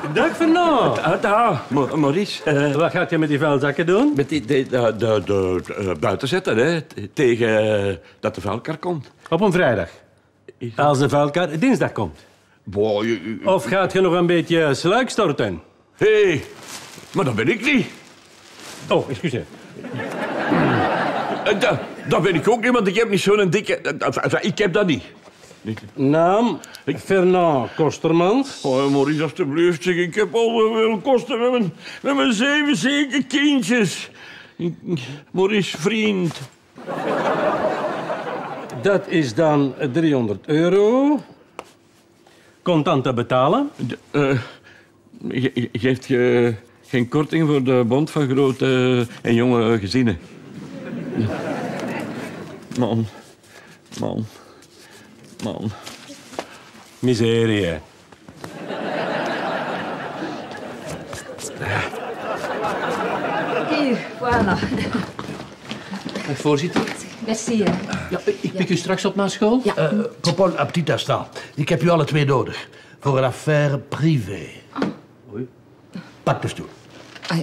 Dag Fernand. Maurice. Wat gaat je met die vuilzakken doen? Met de buiten zetten, hè. Tegen dat de vuilkar komt. Op een vrijdag. Als de vuilkar dinsdag komt. Boy, Of gaat je nog een beetje sluik storten? Hé, maar dat ben ik niet. Oh, excuseer. Dat ben ik ook niet, want ik heb niet zo'n dikke... Ik heb dat niet. Naam? Fernand Kostermans. Oh, Maurice, alstublieft, zeg. Ik heb al veel kosten met mijn 7 zieke kindjes. Maurice, vriend. Dat is dan €300. Contant te betalen. Geeft je geen korting voor de bond van grote en jonge gezinnen? Man. Miserie. Hier, voilà. Voorzitter. Merci. Hè. Ja, ik pik u straks op naar school. Ja. Propos, un petit instant. Ik heb u alle twee nodig. Voor een affaire privé. Oei. Pak de stoel. Ai.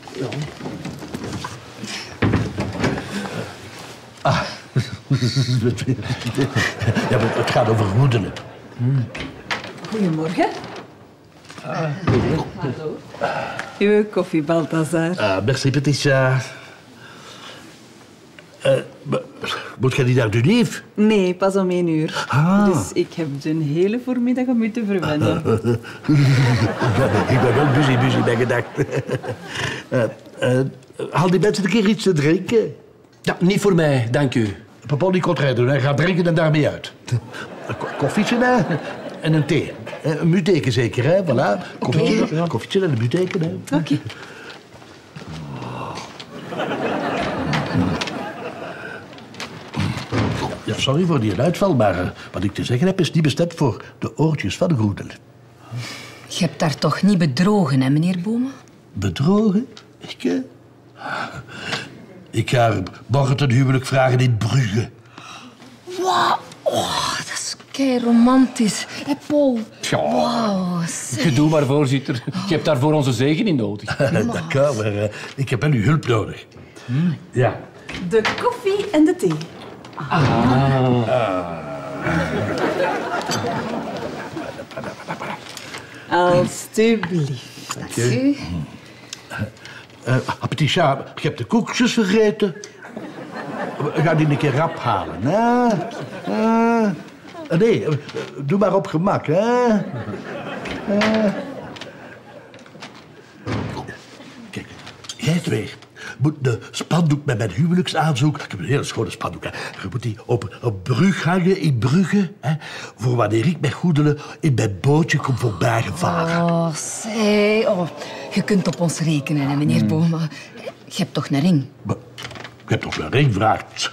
Ja, maar het gaat over roedelen. Goedemorgen. Hallo. Uw koffie, Balthazar. Merci, Patricia. Moet jij niet naar de neef? Nee, pas om 1 uur. Ah. Dus ik heb de hele voormiddag om u te verwennen. Ik ben wel busy bij gedacht. Haal die mensen een keer iets te drinken. Ja, niet voor mij, dank u. Papa, die komt rijden. Hij gaat drinken en daarmee uit. Koffietje hè? En een thee. Een muteken zeker, hè? Voilà. Koffietje en een muteken, hè? Oké. Ja, sorry voor die uitval, maar wat ik te zeggen heb is niet bestemd voor de oortjes van de Groedel. Je hebt daar toch niet bedrogen, hè, meneer Boma? Bedrogen? Ik ga haar morgen ten huwelijk vragen in Brugge. Wauw, oh, dat is kei romantisch. Hé, Paul. Tja. Wauw, Je doe maar, voorzitter. Je hebt daarvoor onze zegen in nodig. D'accord, maar ik heb wel uw hulp nodig. Ja. De koffie en de thee. Alsjeblieft. Okay. Patricia, je hebt de koekjes vergeten. We gaan die een keer rap halen, hè? Nee, doe maar op gemak, hè? Kijk, jij twee moet de spandoek met mijn huwelijksaanzoek... Ik heb een hele schone spandoek, hè. Je moet die op brug hangen in Brugge, hè. Voor wanneer ik met Goedelen in mijn bootje kom voorbij gevaren. Oh, zij. Oh, je kunt op ons rekenen, hè, meneer Boma. Je hebt toch een ring? Maar, ik heb toch een ring gevraagd?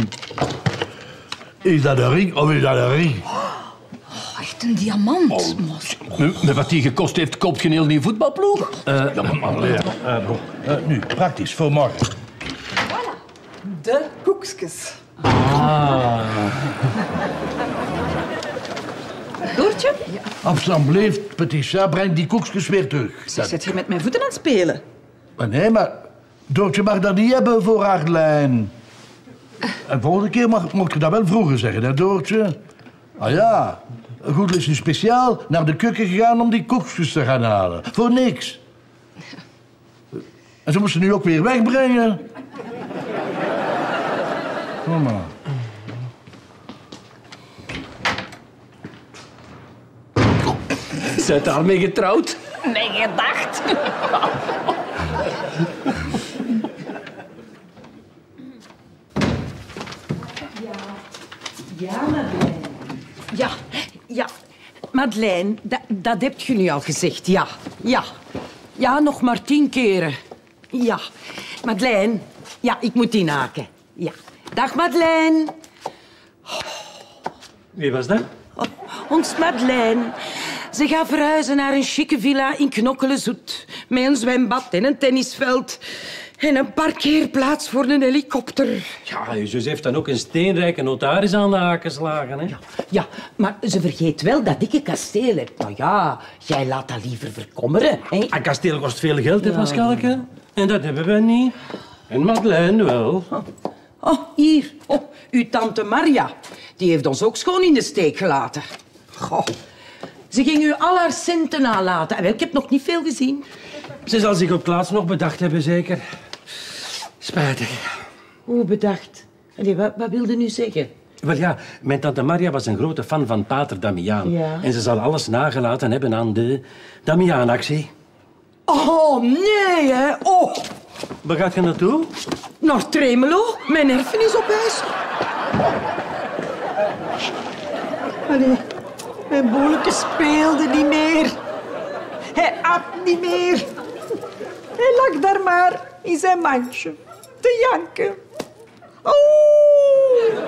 Is dat een ring of is dat een ring? Oh, echt een diamant. Met wat die gekost heeft, koopt je een heel nieuw voetbalploeg. Nu, praktisch, voor morgen. Voilà. De koekjes. Doortje? Ja. Alsjeblieft, Patricia, breng die koekjes weer terug. Zit je met mijn voeten aan het spelen? Maar nee, maar Doortje mag dat niet hebben voor haar lijn. En volgende keer mocht je dat wel vroeger zeggen, hè, Doortje? Ah ja, Goedel is nu speciaal naar de keuken gegaan om die koekjes te gaan halen. Voor niks. En ze moesten nu ook weer wegbrengen. Kom maar. Zijn daarmee getrouwd? Mijn gedacht. Ja, Madeleine. Ja. Madeleine, dat heb je nu al gezegd, ja. Ja, nog maar 10 keren. Ja. Madeleine, ja, ik moet inhaken. Ja. Dag, Madeleine. Wie was dat? Oh, ons Madeleine. Ze gaat verhuizen naar een chique villa in Knokkelen-Zoet. Met een zwembad en een tennisveld. En een parkeerplaats voor een helikopter. Ja, je zus heeft dan ook een steenrijke notaris aan de haak geslagen, hè? Ja, maar ze vergeet wel dat ik een kasteel heb. Nou ja, jij laat dat liever verkommeren. Hè? Een kasteel kost veel geld, hè, Pascalke? En dat hebben wij niet. En Madeleine wel. Oh, hier. Oh, uw tante Maria. Die heeft ons ook schoon in de steek gelaten. Goh. Ze ging u al haar centen nalaten. Wel, ik heb nog niet veel gezien. Ze zal zich op het laatst nog bedacht hebben, zeker. Spijtig. Hoe bedacht? Allee, wat wilde u zeggen? Wel ja, mijn tante Maria was een grote fan van pater Damiaan. Ja. En ze zal alles nagelaten hebben aan de Damiaan-actie. Oh, nee, hè. Oh, Waar gaat je naartoe? naar Tremelo. Mijn erfenis op huis. Allee, mijn boeleke speelde niet meer. Hij at niet meer. Hij lag daar maar in zijn mandje te janken. Oh.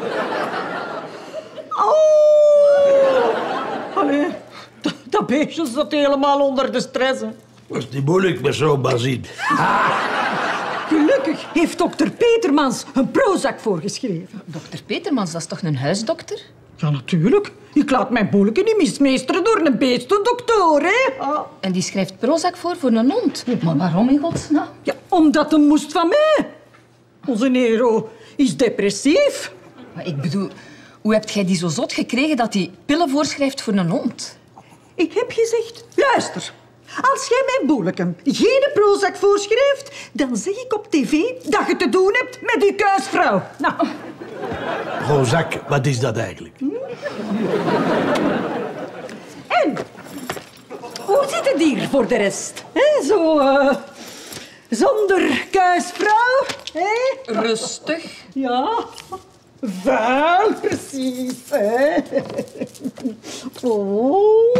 Oh. Allee, dat beestje zat helemaal onder de stress. Hè. Was niet moeilijk met zo'n bazin. Gelukkig heeft dokter Petermans een Prozac voorgeschreven. Dokter Petermans, dat is toch een huisdokter? Ja, natuurlijk. Ik laat mijn boeleke niet mismeesteren door een beestendokter, hè. Ah. En die schrijft Prozac voor een hond. Maar waarom in godsnaam? Ja, omdat hem moest van mij. Onze Nero is depressief. Maar ik bedoel, hoe heb jij die zo zot gekregen dat hij pillen voorschrijft voor een hond? Ik heb gezegd, luister. Als jij mijn boeleke geen Prozac voorschrijft, dan zeg ik op tv dat je te doen hebt met die kuisvrouw. Nou, Prozac, wat is dat eigenlijk? en? Hoe zit het hier voor de rest? Hè, zo, zonder kuisvrouw, hè? Rustig. Ja, vuil, precies. Hè? Oh.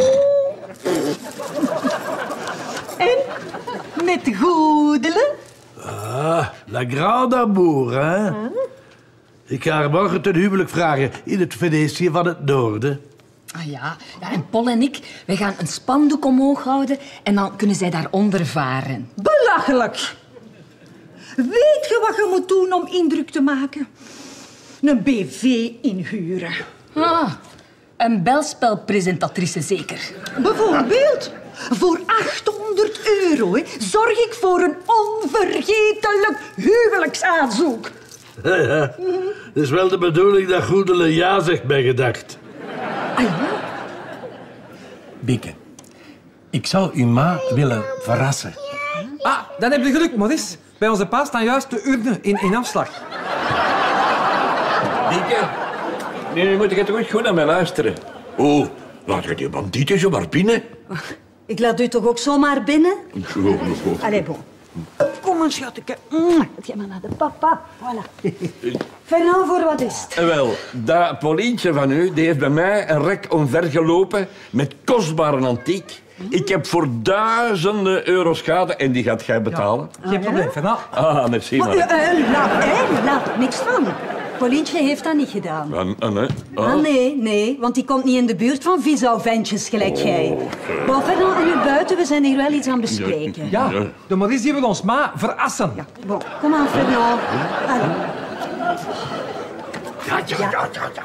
En met goedelen? Ah, la grande amour, hè? Ik ga haar morgen ten huwelijk vragen in het Venetië van het noorden. Ah ja, en Paul en ik, wij gaan een spandoek omhoog houden en dan kunnen zij daaronder varen. Belachelijk. Weet je wat je moet doen om indruk te maken? Een BV inhuren. Ah, een belspelpresentatrice zeker. Bijvoorbeeld, voor 800 euro hè, zorg ik voor een onvergetelijk huwelijksaanzoek. Ja, het is wel de bedoeling dat Goedele ja zegt bij gedacht. Ah ja? Bieke, ik zou uw ma willen verrassen. Ah, dan heb je geluk, Maurice. Bij onze pa staan juist de urnen in afslag. Dieke, nu moet je toch goed naar mij luisteren. Oh, laat je die bandieten zo maar binnen. Ik laat u toch ook zomaar binnen? Allee, bon. Kom maar, schatje. Ga maar naar de papa. Voilà. Fernand, voor wat is het? Wel, dat Paulientje van u die heeft bij mij een rek omvergelopen met kostbare antiek. Ik heb voor duizenden euro schade en die gaat jij betalen. Geen probleem, Fernand. Ah, merci, man. Laat niks van. Paulientje heeft dat niet gedaan. Nee. Ah, nee, want die komt niet in de buurt van visouwventjes gelijk jij. Maar Fernand en u buiten, we zijn hier wel iets aan bespreken. Ja, de Maurice die wil ons ma verassen. Ja, bon, kom aan, Fernand. Allee. Ja.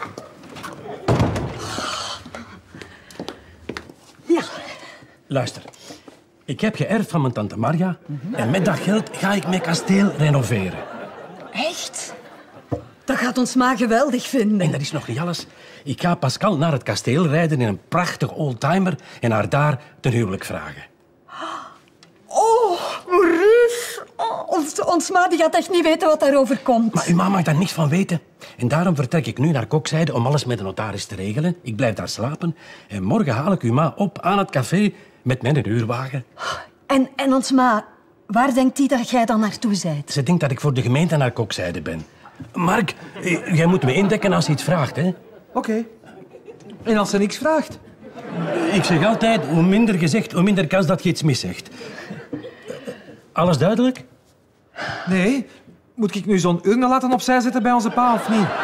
Ja. Luister, ik heb geërfd van mijn tante Maria en met dat geld ga ik mijn kasteel renoveren. Echt? Dat gaat ons ma geweldig vinden. En dat is nog niet alles. Ik ga Pascal naar het kasteel rijden in een prachtig oldtimer en haar daar ten huwelijk vragen. Oh, Maurice. Oh, ons ma die gaat echt niet weten wat daarover komt. Maar uw ma mag daar niks van weten. En daarom vertrek ik nu naar Kokzijde om alles met de notaris te regelen. Ik blijf daar slapen. En morgen haal ik uw ma op aan het café met mijn huurwagen. En ons ma, waar denkt hij dat jij dan naartoe bent? Ze denkt dat ik voor de gemeente naar Kokzijde ben. Mark, jij moet me indekken als je iets vraagt, hè? Oké. En als ze niks vraagt? Ik zeg altijd, hoe minder gezegd, hoe minder kans dat je iets miszegt. Alles duidelijk? Nee. Moet ik nu zo'n urne laten opzij zetten bij onze pa of niet?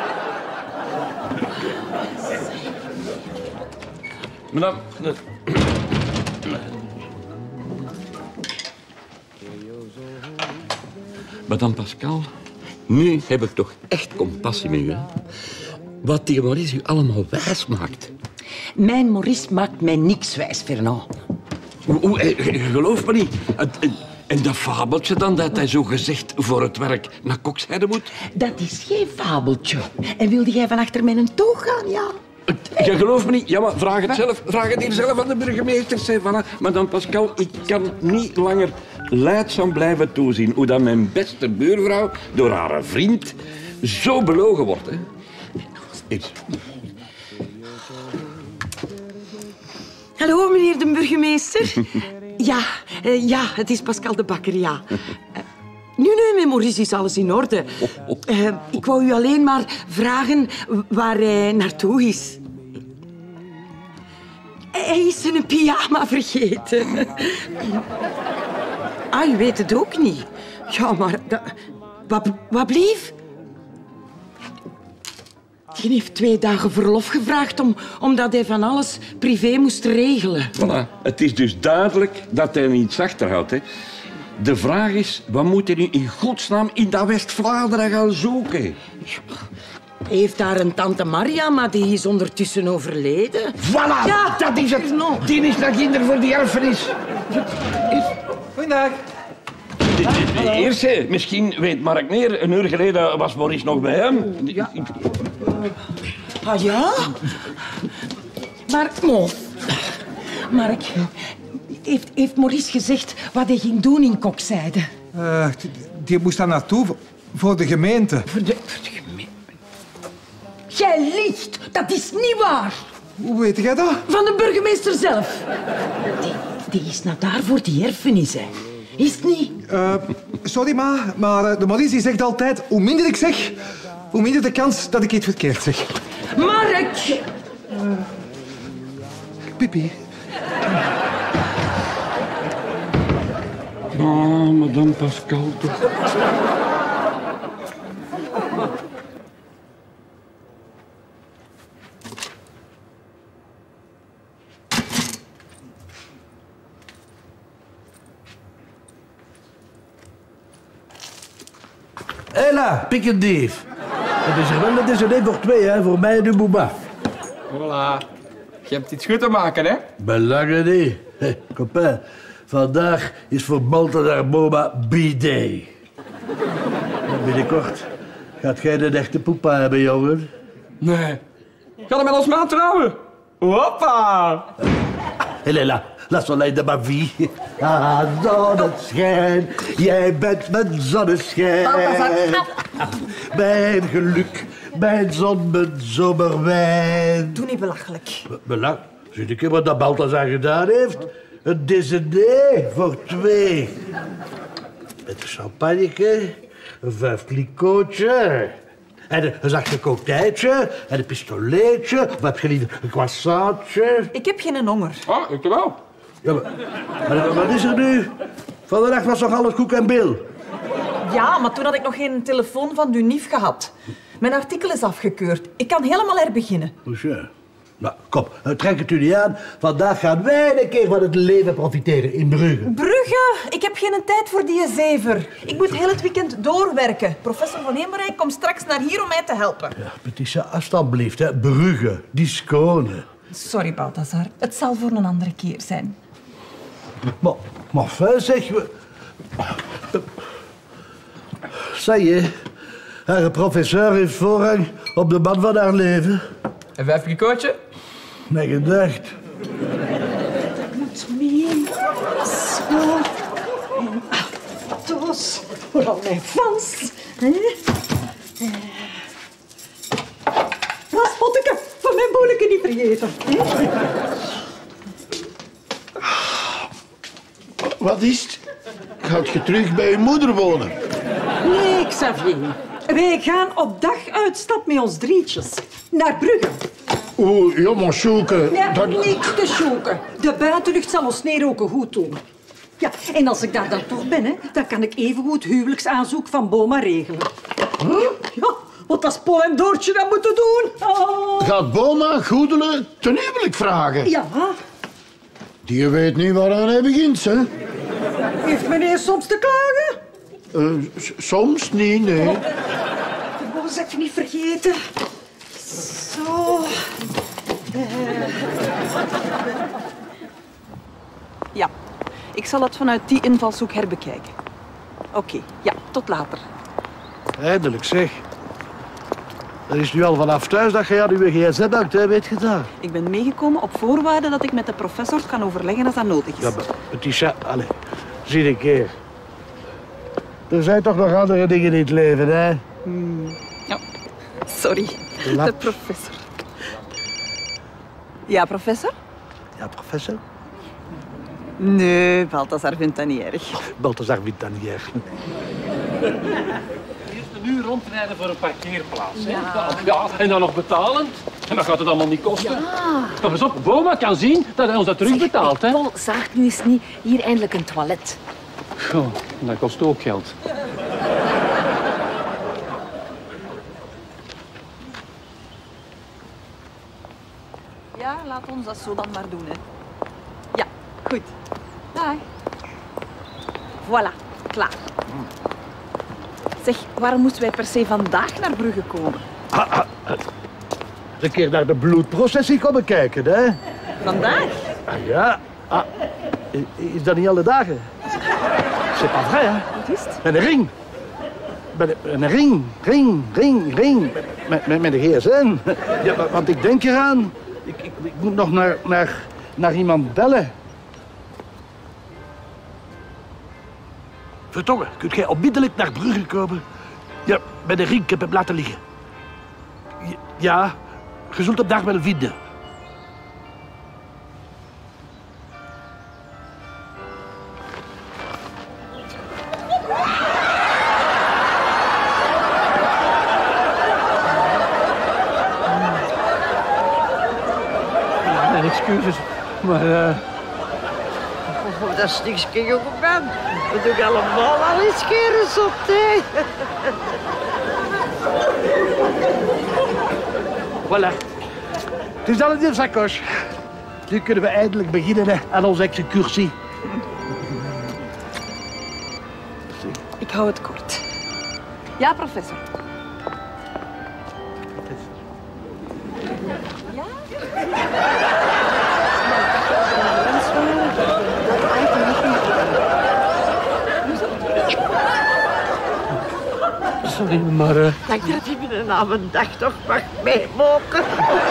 Madame, Madame Pascal, nu heb ik toch echt compassie met u. Hè? Wat die Maurice u allemaal wijs maakt. Mijn Maurice maakt mij niks wijs, Fernand. Je gelooft me niet. En dat fabeltje dan, dat hij zo gezegd voor het werk naar Kokshijde moet? Dat is geen fabeltje. En wilde jij van achter mijn toog gaan, ja? Je gelooft me niet. Ja, maar vraag het zelf. Vraag het hier zelf aan de burgemeester. Voilà. Madame Pascal, ik kan niet langer lijdzaam blijven toezien hoe dat mijn beste buurvrouw door haar vriend zo belogen wordt. Hè. Iets. Hallo, meneer de burgemeester. Ja, het is Pascal de Bakker, ja. Nu, met Maurice is alles in orde. Ik wou u alleen maar vragen waar hij naartoe is. Hij is zijn pyjama vergeten. Ah, u weet het ook niet. Ja, maar... Wat blief? Die heeft 2 dagen verlof gevraagd omdat hij van alles privé moest regelen. Voilà. Het is dus duidelijk dat hij niets achterhoudt. Hè. De vraag is, wat moet hij nu in godsnaam in dat West-Vlaanderen gaan zoeken? Hij heeft daar een tante Maria, maar die is ondertussen overleden. Voilà, Ja, dat is het. Die is naar kinderen voor die erfenis. Goeiedag. Eerst, misschien weet Mark meer, een uur geleden was Maurice nog bij hem. Ja. Ah ja? Mark, heeft Maurice gezegd wat hij ging doen in Kokshijde? Die moest daar naartoe voor de gemeente. Voor de gemeente? Jij liegt, dat is niet waar. Hoe weet jij dat? Van de burgemeester zelf. Die is naar daar voor die erfenis, hè. Is het niet? Sorry, maar de Maurice die zegt altijd... Hoe minder ik zeg, hoe minder de kans dat ik iets verkeerd zeg. Mark! Pipi. Oh, madame Pascal, toch. Hela, pik een dief. Het is er wel een déjeuner voor 2, hè, voor mij en de boeba. Voilà. Je hebt iets goed te maken, hè? Belangen niet. Hé, copain, vandaag is voor Balthazar Boma B-Day. Binnenkort gaat jij de echte poepa hebben, jongen. Nee. Ga er met ons maat trouwen? Hoppa! Hela, la soleil de ma vie. Ah, zonneschijn, jij bent mijn zonneschijn. Mijn geluk, mijn zon, mijn zomerwijn. Doe niet belachelijk. Belang, zie ik wat dat Balthazar gedaan heeft? Een déjeuner voor 2. Met een champagneke, een 5 clicootje. En een zacht gekookt eitje, en een pistoleetje. Of heb je liever een croissantje? Ik heb geen honger. Oh, ik wel. Ja, maar wat is er nu? Vandaag was toch alles koek en bil? Ja, maar toen had ik nog geen telefoon van de NIF gehad. Mijn artikel is afgekeurd. Ik kan helemaal herbeginnen. Monsieur. Nou, kom, trek het u niet aan. Vandaag gaan wij een keer van het leven profiteren in Brugge. Brugge? Ik heb geen tijd voor die zever. Ik moet heel het weekend doorwerken. Professor Van Heemberij komt straks naar hier om mij te helpen. Ja, Patricia, alstublieft, hè. Brugge, die schone. Sorry, Balthazar. Het zal voor een andere keer zijn. Maar fijn, zeg we. Ça y est, haar professeur heeft voorrang op de man van haar leven. Een 5 clicootje? Mijn gedacht. Moet mee. Zo. En Atos. Voor al mijn fans. Spotteke, van mijn boeleke niet vergeten. Wat is het? Gaat je terug bij je moeder wonen? Nee, Xavier. Wij gaan op daguitstap met ons drietjes. Naar Brugge. Oeh, jongen, Sjoeke. Ja, niks te sjoeken. De buitenlucht zal ons neerroken goed doen. Ja, en als ik daar dan toch ben, hè, dan kan ik evengoed huwelijksaanzoek van Boma regelen. Huh? Ja, wat als Paul en Doortje dat moeten doen. Oh. Gaat Boma Goedelen ten huwelijk vragen? Ja. Die weet niet waaraan hij begint, hè? Heeft meneer soms te klagen? Soms niet, nee. Ik wou eens even niet vergeten. Zo. Ja, ik zal het vanuit die invalshoek herbekijken. Oké, ja, tot later. Eindelijk, zeg. Dat is nu al vanaf thuis dat je aan uw gsm hangt, hè, weet je dat? Ik ben meegekomen op voorwaarde dat ik met de professor kan overleggen als dat nodig is. Ja, maar het is... Allez, zie een keer. Er zijn toch nog andere dingen in het leven, hè? Ja, sorry. Lap. De professor. Ja, professor? Ja, professor? Nee, Balthazar vindt dat niet erg. Balthazar vindt dat niet erg. Eerst een uur rondrijden voor een parkeerplaats. Hè? Ja, en dan nog betalen. En dat gaat het allemaal niet kosten. Ja. Maar pas op, Boma kan zien dat hij ons dat terugbetaalt. Hè? Paul, zaagt nu eens niet. Hier eindelijk een toilet. Goh, dat kost ook geld. Ja, laat ons dat zo dan maar doen, hè. Ja, goed. Dag. Voilà, klaar. Zeg, waarom moesten wij per se vandaag naar Brugge komen? Een keer naar de bloedprocessie komen kijken, hè? Vandaag? Ah, ja. Is dat niet alle dagen? C'est pas vrai, hè? Wat is het? Met een ring. Met een ring. Met de gsm. Ja, want ik denk eraan. Ik moet nog naar iemand bellen. Vertongen, kunt jij onmiddellijk naar Brugge komen? Ja, met een ring, ik heb hem laten liggen. Ja, je zult hem daar wel vinden. Nee, excuses, maar... Oh, dat is niks, jongeman. We doen allemaal al eens keren op, hè. Voilà. Het is al in de zakos. Nu kunnen we eindelijk beginnen hè, aan onze excursie. Ik hou het kort. Ja, professor. Sorry, maar... Dank dat je me na mijn dag toch mag meemoken.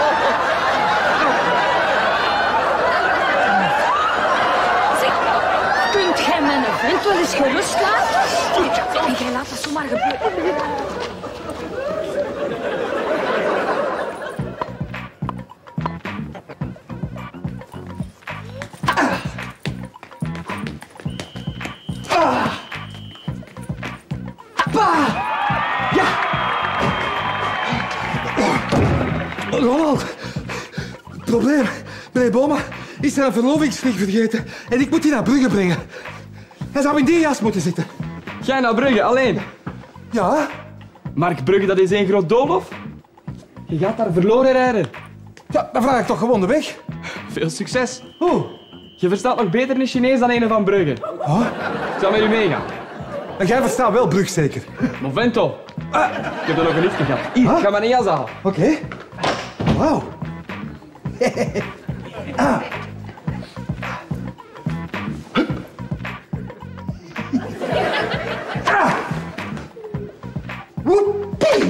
Zeg, kunt jij mijn vent wel eens gerust laten? En jij laat dat zomaar gebeuren. Ronald, probleem. Meneer Boma is zijn verlovingsring vergeten en ik moet die naar Brugge brengen. Hij zou in die jas moeten zitten. Jij naar Brugge, alleen? Ja? Mark Brugge, dat is één groot doolhof. Je gaat daar verloren rijden. Ja, dan vraag ik toch gewoon de weg. Veel succes. Hoe? Je verstaat nog beter in Chinees dan een van Brugge. Huh? Ik zal met u meegaan. En jij verstaat wel Brug zeker? Movento. Ik heb er nog een liftje gehad. Hier, Huh? ga maar een jas halen. Oké. Wauw. Woepie!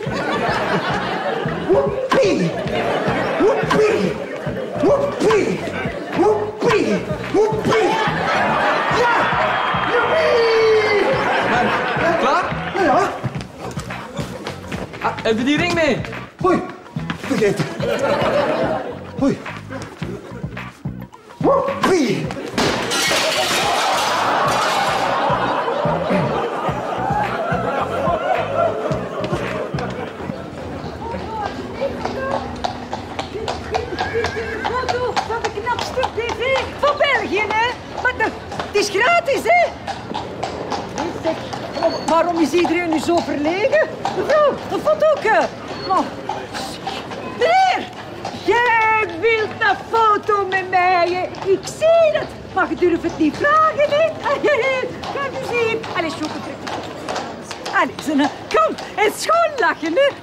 Woepie! Woepie! Woepie! Woepie! Woepie! Ja! Joepie! Klaar? Ja. Heb je die ring mee? Hoi. Vergeten. Hoi. Woepie! Foto van de knapste tv van België, hè? Maar het is gratis, hè? Zeg, waarom is iedereen nu zo verlegen? Mevrouw, een fotootje. Nou, meneer, jij wilt een foto met mij, hè? Ik zie het, maar je durft het niet vragen, hè? Kijk plezier. Allee, Sjoeke, trek. Allee, Zenne, kom. En schoon lachen, hè.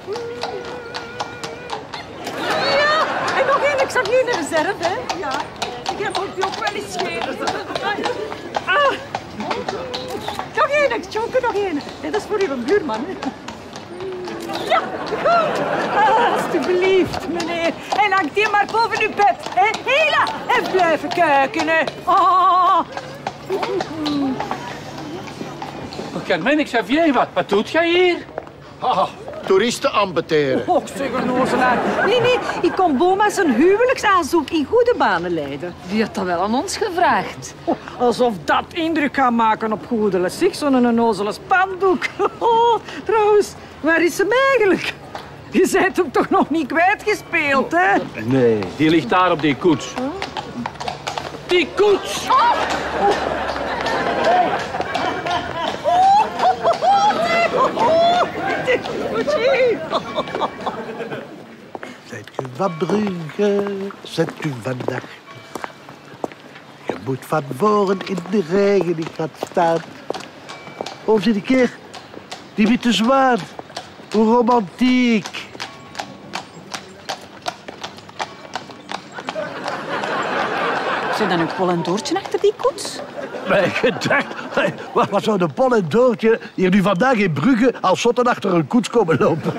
Ja, en nog één, ik zag hier in de reserve, hè. Ja, ik heb ook die ook wel eens scheren. Ah. Nog één, Sjoeke, nog één. Nee, dat is voor uw buurman, hè. Ja, goed. Alsjeblieft, meneer. En hangt die maar boven uw bed, hè. Hela, en blijven kijken, hè. Oh. Carmen, Xavier, wat doet jij hier? Toeristen aanbeteren. Och, zeg een nozelaar. Nee, ik kom Boma zijn huwelijksaanzoek in goede banen leiden. Die had dat wel aan ons gevraagd. Oh, alsof dat indruk gaat maken op Goedele. Zeg, zo'n onnozele spandoek. Oh, trouwens, waar is hem eigenlijk? Je bent hem toch nog niet kwijtgespeeld, hè? Nee, die ligt daar op die koets. Die koets! Zijt u van Brugge, zet u van nacht. Je moet van voren in de regen niet gaan staan. Of zie een keer die witte zwaan. Hoe romantiek. Zijn dan ook Pol en Doortje achter die koets? Mijn gedacht, wat zou de Pol en Doortje hier nu vandaag in Brugge als zotten achter een koets komen lopen?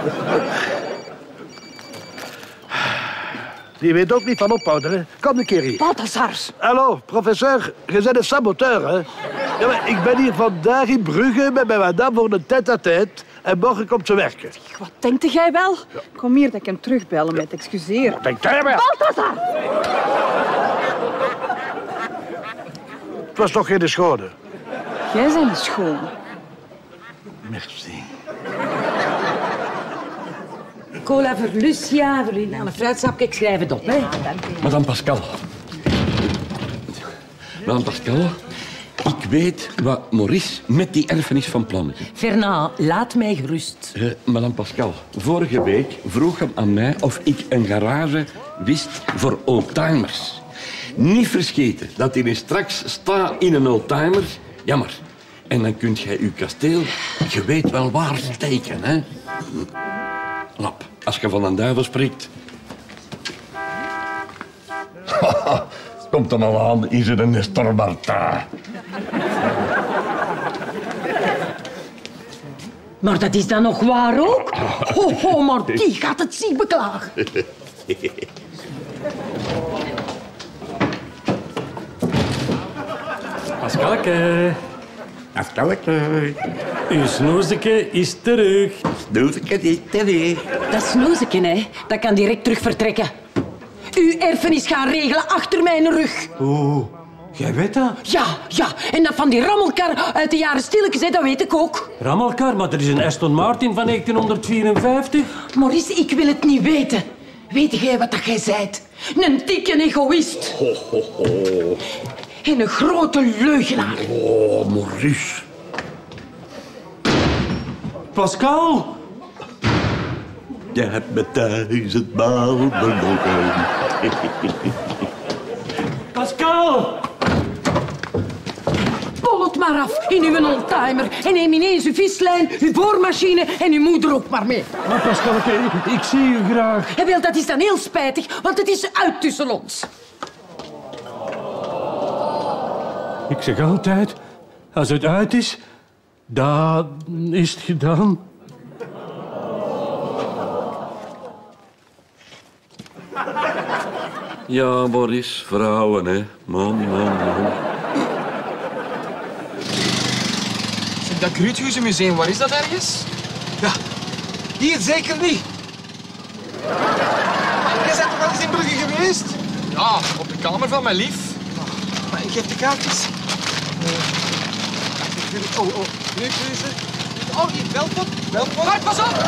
Die weet ook niet van ophouden, hè. Kom een keer hier. Balthazar. Hallo, professeur, je bent een saboteur, hè? Ja, maar ik ben hier vandaag in Brugge met mijn madame voor een tête-à-tête en morgen komt ze werken. Wat denkte jij wel? Kom hier dat ik hem terugbellen met excuseer. Denk jij wel? Balthazar! Het was toch geen schone? Jij bent een schoon. Merci. Cola voor Lucia, voor Lina, een fruitsapje, ik schrijf het op, hè. Madame Pascal. Madame Pascal, ik weet wat Maurice met die erfenis van plan is. Fernand, laat mij gerust. Madame Pascal, vorige week vroeg hem aan mij of ik een garage wist voor oldtimers. Niet verscheten dat hij straks staat in een oldtimer. Jammer. En dan kunt jij uw kasteel, je weet wel waar, steken, hè? Lap, als je van een duivel spreekt. Komt dan al aan, is er een Nestor Martin. Maar dat is dan nog waar ook? Ho, maar die gaat het zich beklagen. Pascalke. Pascalke. Uw snoezeke is terug. Snoezeke is terug. Dat snoezeke, hè, dat kan direct terug vertrekken. Uw erfenis gaan regelen achter mijn rug. Oh, jij weet dat? Ja, en dat van die rammelkar uit de jaren stilletjes, hè, dat weet ik ook. Rammelkar, maar er is een Aston Martin van 1954. Maurice, ik wil het niet weten. Weet jij wat dat jij zijt? Een dikke egoïst. Ho, ho, ho. En een grote leugenaar. Oh, Maurice. Pascal! Je hebt me 1000 maal belogen. Pascal! Pol het maar af in uw oldtimer. En neem ineens uw vislijn, uw boormachine en uw moeder ook maar mee. Maar Pascalke, ik zie u graag. En wel, dat is dan heel spijtig, want het is uit tussen ons. Ik zeg altijd, als het uit is, dan is het gedaan. Ja, Maurice, vrouwen, hè. Man. Dat Kruidhuizenmuseum, waar is dat ergens? Ja, hier zeker niet. Jij bent toch wel eens in Brugge geweest? Ja, op de kamer van mijn lief. Maar ik geef de kaartjes. Kruidhuizen. Oh, hier, welkom. Wacht, pas op!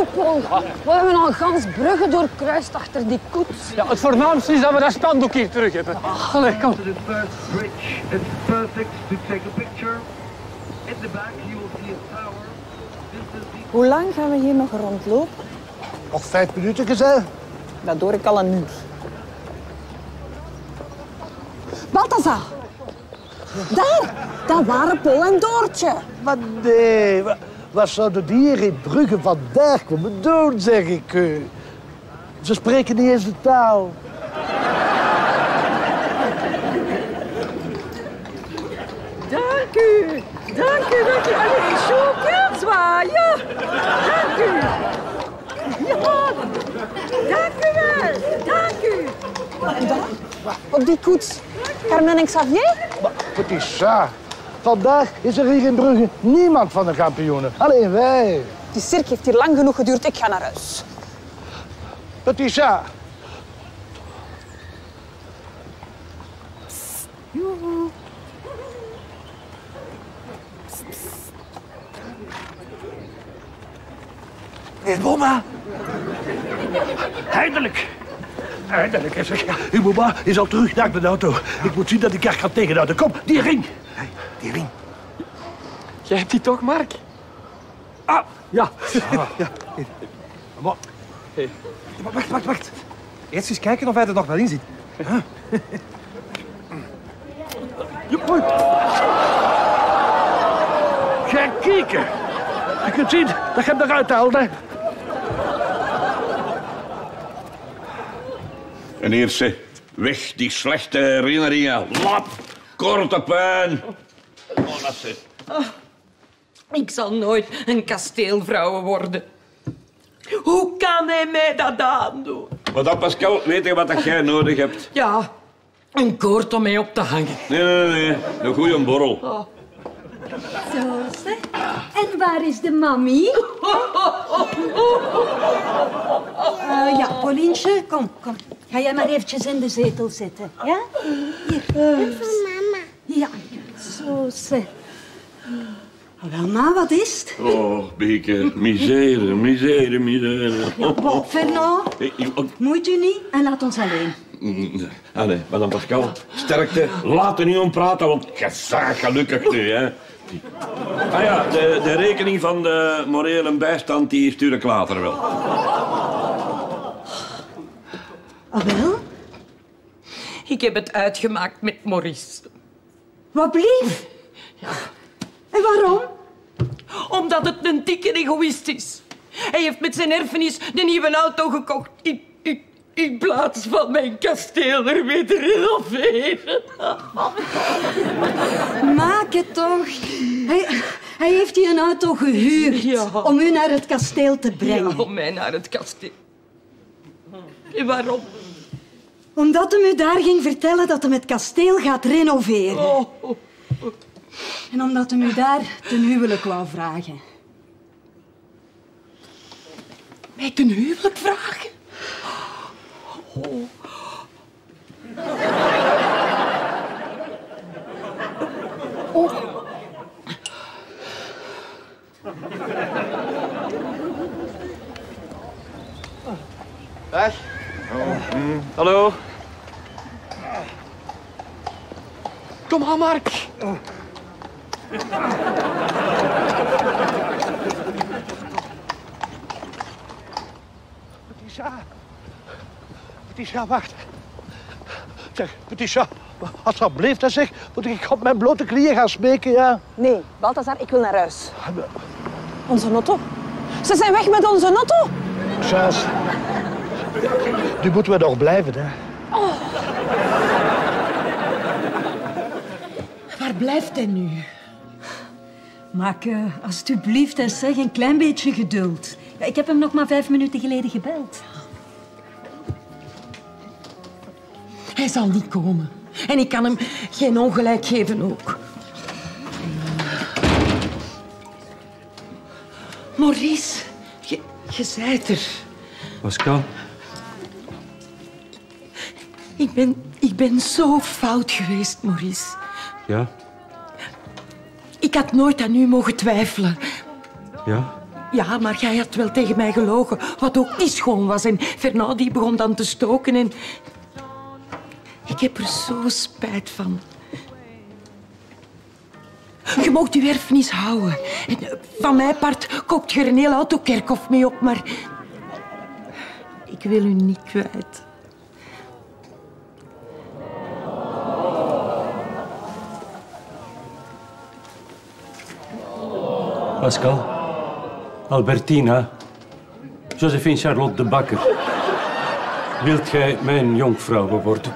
Paul. We hebben al gans Brugge doorkruist achter die koets. Ja, het voornaamste is dat we dat standdoek hier terug hebben. Allee, kom. Hoe lang gaan we hier nog rondlopen? Nog 5 minuten gezegd. Dat hoor ik al een uur. Balthazar! Dat waren Paul en Doortje. Maar nee, wat zouden die hier in Brugge vandaag komen doen, zeg ik u? Ze spreken niet eens de taal. Dank u. Dank u. Allee, choker, zwaaien. Dank u. Ja, dank u wel. Dank u. Op die koets. Carmen en Xavier? Maar petit chat, vandaag is er hier in Brugge niemand van de kampioenen. Alleen wij. Die cirk heeft hier lang genoeg geduurd. Ik ga naar huis. Petit chat. Meneer Boma. Eindelijk. Eindelijk, hè, zeg. Uw mama is al terug naar de auto. Ik moet zien dat ik haar kan tegenhouden. Kom, die ring. Hey, die ring. Jij hebt die toch, Mark? Ah, ja. Ja. Maar... Hey. Wacht. Eerst eens kijken of hij er nog wel in zit. Ga kijken. Je kunt zien dat je hem eruit haalt, hè. En eerste, weg die slechte herinneringen. Lap, korte pijn. Oh, dat zit. Ik zal nooit een kasteelvrouw worden. Hoe kan hij mij dat aandoen? Maar dan, Pascal, weet je wat jij nodig hebt? Ja, een koord om mij op te hangen. Nee. Een goeie borrel. Oh. Zo, zeg. En waar is de mammy? Ja, Paulientje, kom. Ga jij maar eventjes in de zetel zitten, ja? Hier. Mama. Ja, zo, zeg. Wel, ma, wat is het? Oh, Bieke, misère. Ja, bon, Fernand, moeit u niet en laat ons alleen. Allee, madame Pascal, sterkte. Laat er niet om praten, want je bent gelukkig nu, hè. Ah ja, de rekening van de morele bijstand, die stuur ik later wel. Ah, wel? Ik heb het uitgemaakt met Maurice. Wat blief? Ja. En waarom? Omdat het een dikke egoïst is. Hij heeft met zijn erfenis de nieuwe auto gekocht. In plaats van mijn kasteel er weer te renoveren. Maak het toch. Hij heeft hier een auto gehuurd om u naar het kasteel te brengen. Ja, om mij naar het kasteel. En waarom? Omdat hij u daar ging vertellen dat hij het kasteel gaat renoveren. Oh. En omdat hij u daar ten huwelijk wou vragen. Mij ten huwelijk vragen? Oh. Oh. Dag. Hallo. Kom aan, Mark. Petit chat, wacht. Zeg, petit chat, alsjeblieft, hè, zeg. Moet ik op mijn blote knieën gaan smeken, ja? Nee, Balthazar, ik wil naar huis. Onze Notto. Ze zijn weg met onze Notto. Chas, nu moeten we nog blijven, hè. Oh. Waar blijft hij nu? Maak alsjeblieft eens zeg een klein beetje geduld. Ja, ik heb hem nog maar 5 minuten geleden gebeld. Hij zal niet komen. En ik kan hem geen ongelijk geven ook. Maurice, je zijt er. Pascal. Ik ben zo fout geweest, Maurice. Ja? Ik had nooit aan u mogen twijfelen. Ja? Ja, maar jij had wel tegen mij gelogen, wat ook niet schoon was. En Fernand die begon dan te stoken en... Ik heb er zo spijt van. Je moogt je erfenis houden. En van mijn part koopt je er een heel autokerkhof mee op, maar... Ik wil u niet kwijt. Pascal, Albertina, Josephine Charlotte de Bakker. Wilt jij mijn jonkvrouw worden?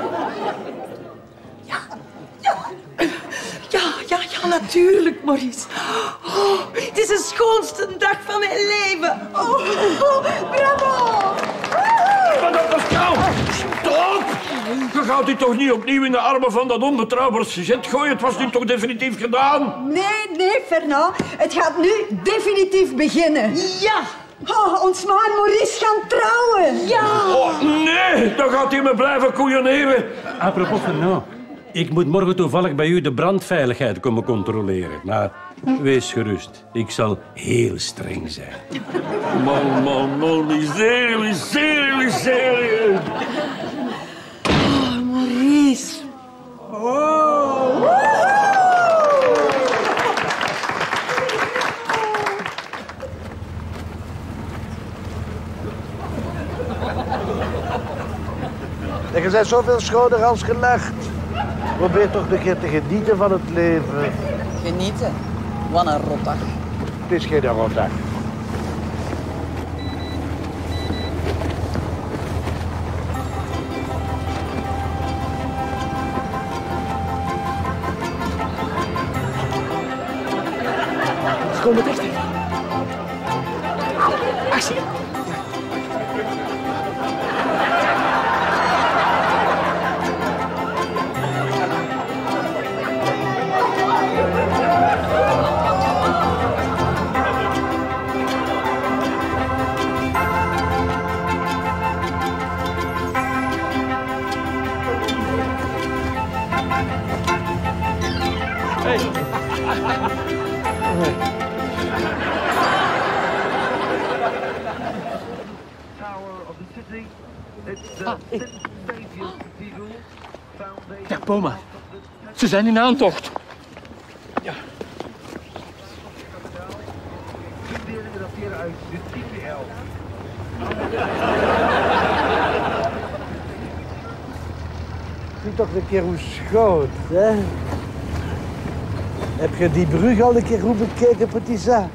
Ja, natuurlijk, Maurice. Oh, het is de schoonste dag van mijn leven. Bravo! Madame Pascal, stop! Je gaat u toch niet opnieuw in de armen van dat onbetrouwbare sujet gooien? Het was nu toch definitief gedaan? Nee, Fernand. Het gaat nu definitief beginnen. Ja! Oh, ons ma en Maurice gaan trouwen. Ja! Oh, nee, dan gaat u me blijven koeieneren. Apropos Fernand, ik moet morgen toevallig bij u de brandveiligheid komen controleren. Maar wees gerust, ik zal heel streng zijn. Man, miserie. Oh, Maurice. En je bent zoveel schoner als gelegd. Probeer toch een keer te genieten van het leven. Genieten? Wat een rotdag. Het is geen rotdag. Kom met echt. Actie. Ja, Boma. Ze zijn in aantocht. Ja. Zie toch een keer hoe schoot, hè? Heb je die brug al een keer goed bekeken, Petitza?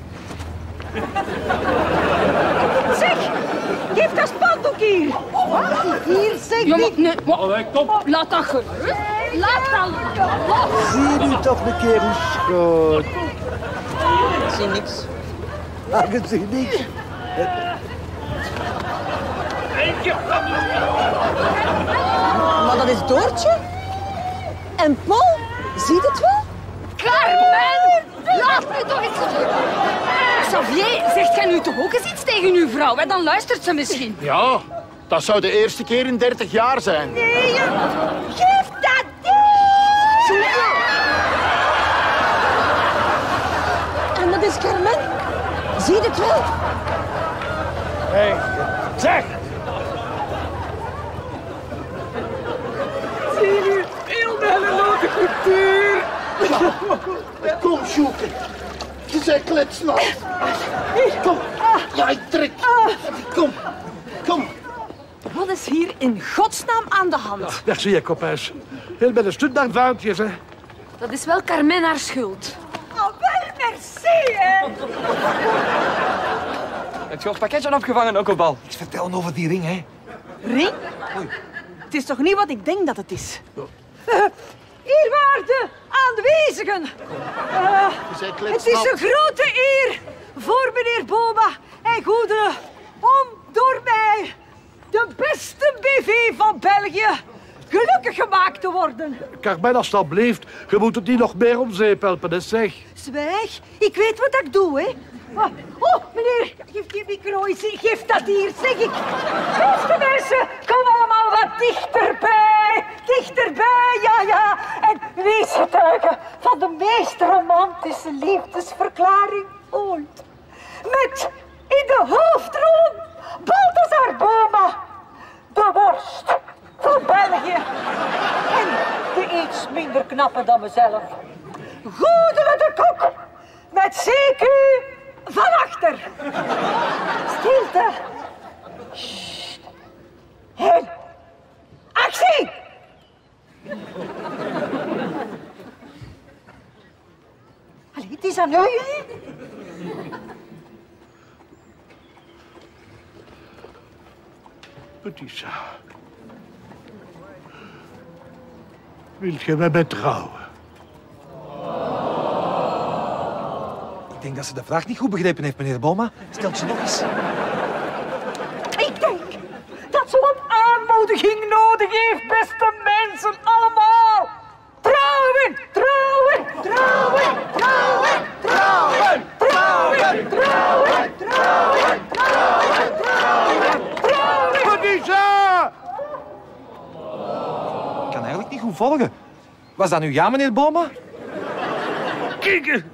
Zeg, geef dat spandoek hier. Hier, zeg Jongen, nee. Allee, kom. Laat dat gerust. Laat dat los. Zie nu toch een keer hoe schoot. Ik zie niks. Ah, je ziet niks. Maar dat is Doortje. En Paul, ziet het wel? Carmen! Laat me toch eens... Xavier, zegt jij nu toch ook eens iets tegen uw vrouw? Hè? Dan luistert ze misschien. Ja, dat zou de eerste keer in 30 jaar zijn. Nee, geef dat niet. En dat is Carmen. Zie het wel? Hé, zeg! Zie nu, heel de hele cultuur. Kom, Sjoeke. Je bent kletsnat. Kom. Ja, ik trek. Kom. Wat is hier in godsnaam aan de hand? Daar zie je, kopijs. Heel bij de studentvuiltjes, hè. Dat is wel Carmen haar schuld. Oh, wel, merci, hè. Heb je ons pakketje opgevangen, Okkelbal? Iets vertellen over die ring, hè. Ring? Het is toch niet wat ik denk dat het is? Eerwaarde aanwezigen. Het is een grote eer voor meneer Boma en goederen om door mij de beste BV van België gelukkig gemaakt te worden. Carmen, alsjeblieft. Je moet het niet nog meer om zeep helpen, hè, zeg. Zwijg, ik weet wat ik doe, hè. Oh, meneer, geef die micro eens. Geef dat hier, zeg ik. Beste mensen, kom allemaal wat dichterbij. Dichterbij, ja. En wees getuige van de meest romantische liefdesverklaring ooit. Met in de hoofdrol Balthazar Boma, de worst van België. En de iets minder knappe dan mezelf, Goedele de Kok, met CQ van achter. Stilte. Sst. En actie! Allee, het is aan u, hè? Petitsa. Wilt je met mij trouwen? Ik denk dat ze de vraag niet goed begrepen heeft, meneer Boma. Stelt ze nog eens. Ik denk dat ze wat aanmoediging nodig heeft, beste mensen, allemaal. Trouwen, trouwen, trouwen, trouwen, trouwen, trouwen, trouwen, trouwen, trouwen, trouwen, trouwen. Petitsa! Ik kan eigenlijk niet goed volgen. Was dat nu ja, meneer Boma? Kieken!